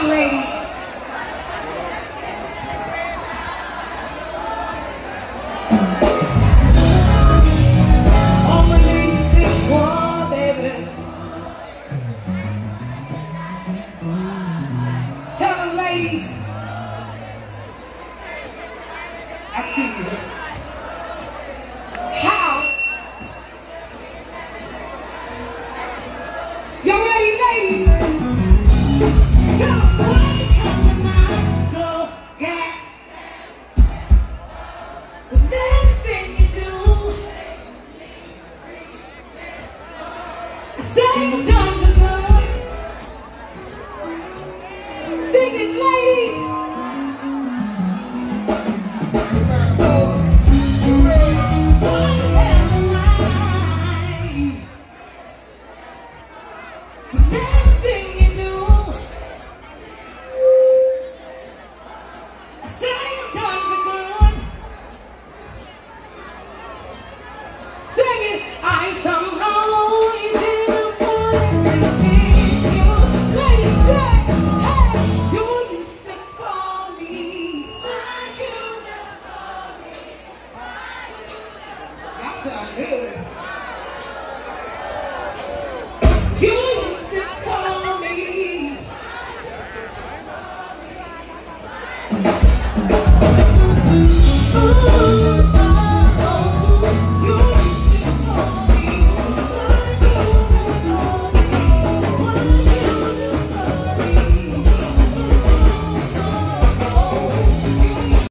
on, ladies. All my ladies sing one, baby. Tell them, ladies. I see you. How? Y'all ready, ladies? Tell them why you coming out so got with everything you do. Say you done the good. Sing it, ladies.